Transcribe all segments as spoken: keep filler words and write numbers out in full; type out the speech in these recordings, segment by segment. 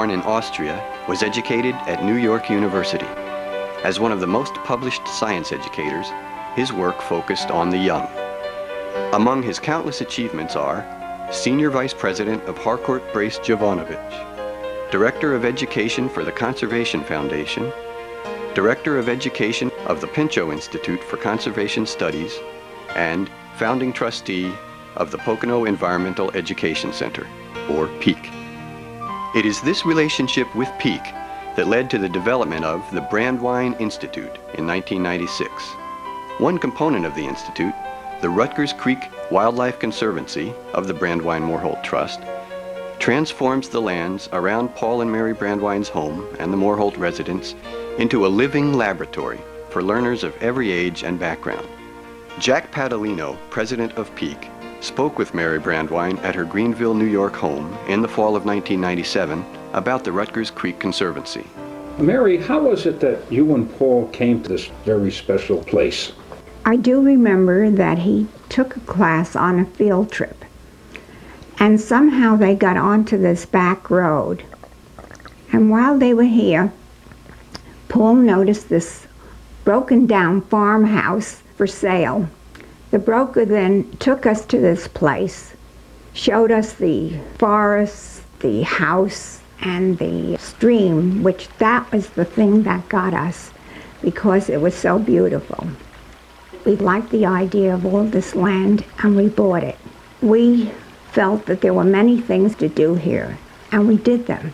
born in Austria, was educated at New York University. As one of the most published science educators, his work focused on the young. Among his countless achievements are Senior Vice President of Harcourt Brace Jovanovich, Director of Education for the Conservation Foundation, Director of Education of the Pinchot Institute for Conservation Studies, and founding trustee of the Pocono Environmental Education Center, or PEAC. It is this relationship with PEAC that led to the development of the Brandwine Institute in nineteen ninety-six. One component of the institute, the Rutgers Creek Wildlife Conservancy of the Brandwine-Moorholt Trust, transforms the lands around Paul and Mary Brandwine's home and the Moorholt residence into a living laboratory for learners of every age and background. Jack Padalino, president of PEAC, spoke with Mary Brandwine at her Greenville, New York home in the fall of nineteen ninety-seven about the Rutgers Creek Conservancy. Mary, how was it that you and Paul came to this very special place? I do remember that he took a class on a field trip, and somehow they got onto this back road. And while they were here, Paul noticed this broken down farmhouse for sale. The broker then took us to this place, showed us the forest, the house, and the stream, which that was the thing that got us because it was so beautiful. We liked the idea of all this land and we bought it. We felt that there were many things to do here, and we did them.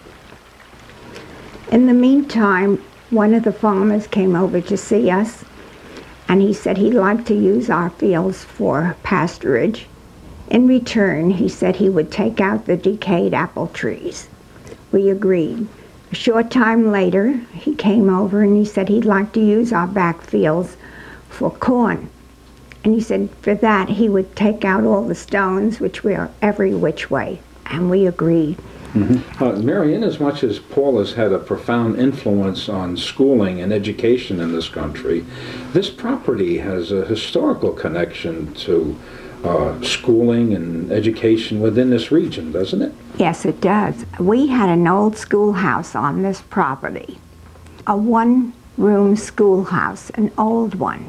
In the meantime, one of the farmers came over to see us, and he said he'd like to use our fields for pasturage. In return, he said he would take out the decayed apple trees. We agreed. A short time later, he came over and he said he'd like to use our back fields for corn. And he said for that he would take out all the stones, which were every which way, and we agreed. Mm-hmm. uh, Mary, in as much as Paul has had a profound influence on schooling and education in this country, this property has a historical connection to uh, schooling and education within this region, doesn't it? Yes, it does. We had an old schoolhouse on this property, a one-room schoolhouse, an old one.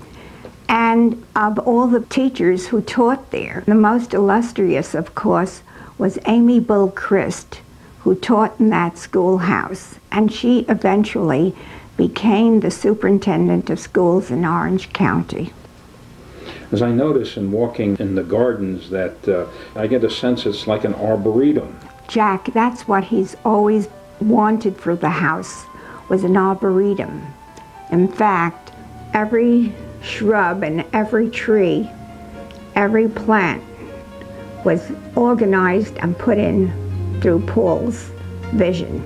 And of all the teachers who taught there, the most illustrious, of course, was Amy Bull Christ, who taught in that schoolhouse, and she eventually became the superintendent of schools in Orange County. As I notice in walking in the gardens that uh, I get a sense it's like an arboretum. Jack, that's what he's always wanted for the house, was an arboretum. In fact, every shrub and every tree, every plant was organized and put in through Paul's vision.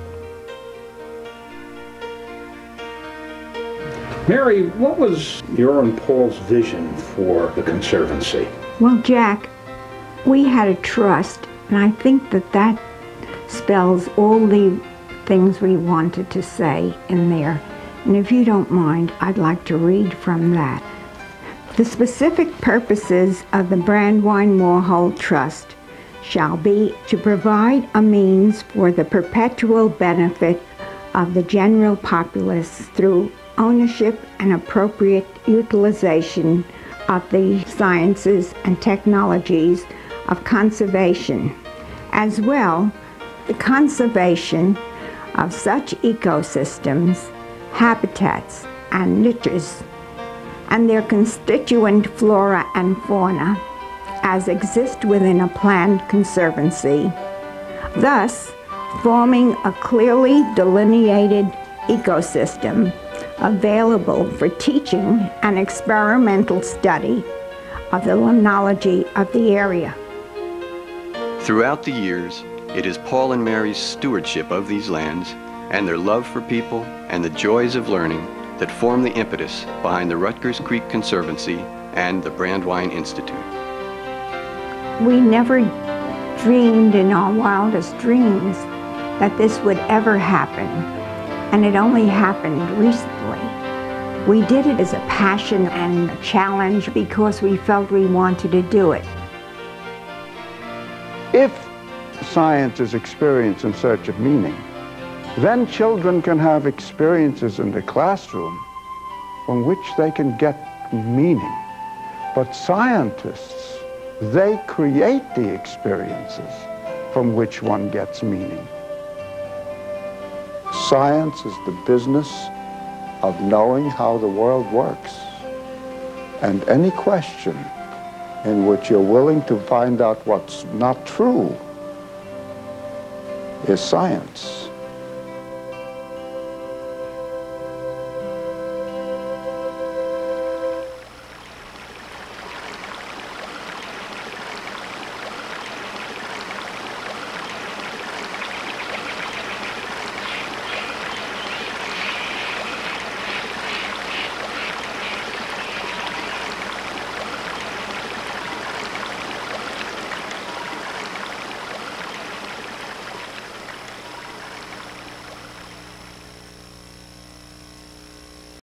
Mary, what was your and Paul's vision for the Conservancy? Well, Jack, we had a trust, and I think that that spells all the things we wanted to say in there. And if you don't mind, I'd like to read from that. The specific purposes of the Brandwine-Moorholt Trust shall be to provide a means for the perpetual benefit of the general populace through ownership and appropriate utilization of the sciences and technologies of conservation, as well the conservation of such ecosystems, habitats, and niches, and their constituent flora and fauna as exist within a planned conservancy, thus forming a clearly delineated ecosystem available for teaching and experimental study of the limnology of the area. Throughout the years, it is Paul and Mary's stewardship of these lands and their love for people and the joys of learning that form the impetus behind the Rutgers Creek Conservancy and the Brandwine Institute. We never dreamed in our wildest dreams that this would ever happen, and it only happened recently. We did it as a passion and a challenge because we felt we wanted to do it. If science is experience in search of meaning. Then children can have experiences in the classroom from which they can get meaning. But scientists, they create the experiences from which one gets meaning. Science is the business of knowing how the world works. And any question in which you're willing to find out what's not true is science.